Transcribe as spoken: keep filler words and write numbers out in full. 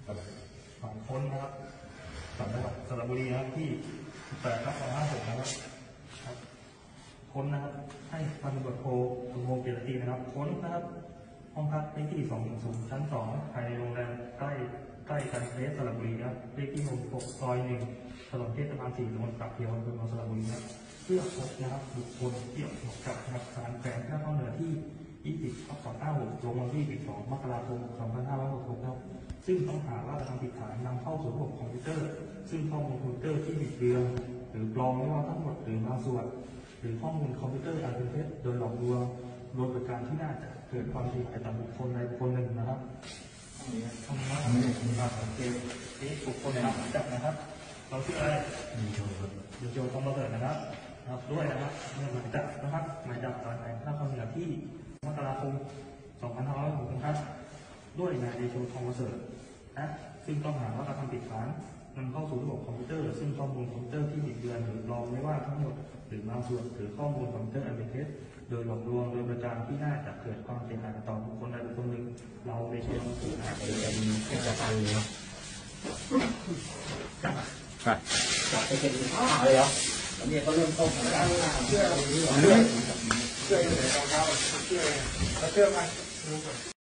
หมายค้นนะครับสำหรับสระบุรีนะครับที่แปดทับสองห้าหกนะครับค้นนะครับให้พันตำรวจโทสมพงษ์เกียรตินะครับค้นนะครับห้องพักเลขที่สองหนึ่งศูนย์ชั้นสองภายในโรงแรมใกล้ใกล้กันเทสสระบุรีนะครับเลขที่หกหกซอยหนึ่งถนนเทศบาลสี่ตำบลปากเพียวอำเภอเมืองสระบุรีนะครับเพื่อพบนะครับบุคคลที่ออกจากธนาคารแฝงข้าวเหนือที่ยี่สิบทับสองห้าหกลงวันที่สิบสองมกราคมสองพันห้าร้อยหกสิบหกครับซึ่งต้องหาว่ากระทำผิดฐานนำเข้าสู่ระบบคอมพิวเตอร์ซึ่งข้อมูลคอมพิวเตอร์ที่บิดเบือนหรือปลอมไม่ว่าทั้งหมดหรือบางส่วนหรือข้อมูลคอมพิวเตอร์อันเป็นเท็จโดยหลอกลวงโดยประการที่น่าจะเกิดความเสียหายต่อบุคคลใดบุคคลหนึ่งนะครับทำมาทำนี้นะครับโอเคนี่บุคคลนำหมายจับนะครับเราชื่ออะไรดีโจดีโจต้องระเบิดนะครับนะครับด้วยนะครับเมื่อหมายจับนะครับหมายจับตอนไหนถ้าความเหนือที่มกราคมสองพันห้าร้อยหกสิบหกครับด้วยนายเดโชทองประเสริฐนะซึ่งต้องหาว่ากระทำผิดฐานนำเข้าสู่ระบบคอมพิวเตอร์ซึ่งข้อมูลคอมพิวเตอร์ที่บิดเบือนหรือปลอมไม่ว่าทั้งหมดหรือบางส่วนหรือข้อมูลคอมพิวเตอร์อันเป็นเท็จโดยหลอกลวงโดยประการที่น่าจะเกิดความเสียหายต่อบุคคลใดบุคคลหนึ่งเราในเชิงสื่อหาเป็นเป็นจะฟังเนาะครับจะไปเป็นข้าวเลยเหรออันนี้ก็เริ่มต้นจากเชื่อเชื่อเชื่อเชื่อเชื่อเชื่อเชื่อเชื่อ